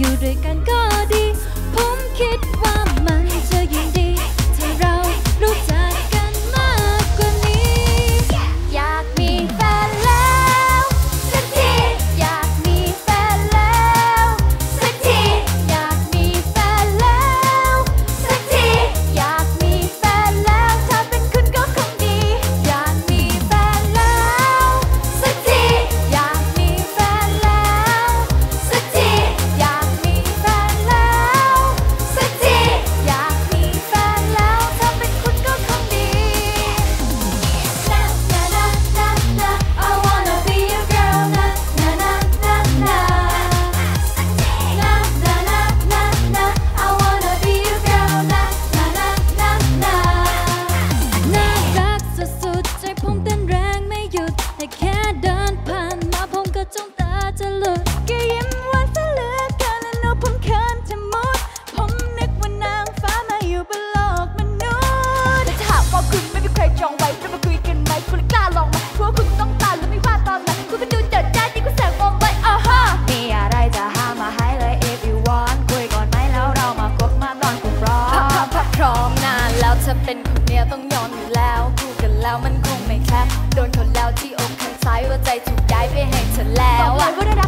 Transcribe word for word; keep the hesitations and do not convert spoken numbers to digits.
อยู่ด้วยกันก็ดีผมคิดว่ามันจะยิ่งดีถ้าเรารู้จักกันมากกว่านี้อยากมีแฟนแล้วสักทีอยากมีแฟนแล้วสักทีอยากมีแฟนแล้วสักทีอยากมีแฟนแล้วถ้าเป็นคุณก็คงดีอยากมีแฟนแล้วสักทีอยากมีแฟนแล้วสักทีอยากมีแฟนแล้วสักทีอยากมีแฟนแล้วถ้าเป็นคุณก็คงดี Na na na na na I wanna be your girl na na na na na Na na na na na I wanna be your girl na na na na na น่ารักสุดๆใจผมเต้นแรงไม่หยุดแต่แค่เดินผ่านมาผมก็จ้องตาจะหลุดแกยิ้มหวานซะเหลือเกินและหนูผมเขินจะมุดผมนึกว่านางฟ้ามาอยู่บนโลกมนุษย์แต่ถ้าหากว่าคุณไม่มีใครจองไว้เรามาคุยกันไหมคุณกล้าลองไหมกลัวคุณต้องตายหรือไม่ว่าตอนไหนคุณก็ดูเจิดจ้ายิ่งกว่าแสงมองไว้อ่าฮะมีอะไรจะห้ามมาให้เลย if you want คุยก่อนไหมแล้วเรามาคบมาตอนคุณพร้อมพร้อมพร้อมนานแล้วถ้าเป็นคนเนี้ยต้องยอมอยู่แล้วพูดกันแล้วมันคงไม่แคบโดนคนแล้วที่อกข้างซ้ายว่าใจถูกย้ายไปให้เธอแล้วบอกเลยว่า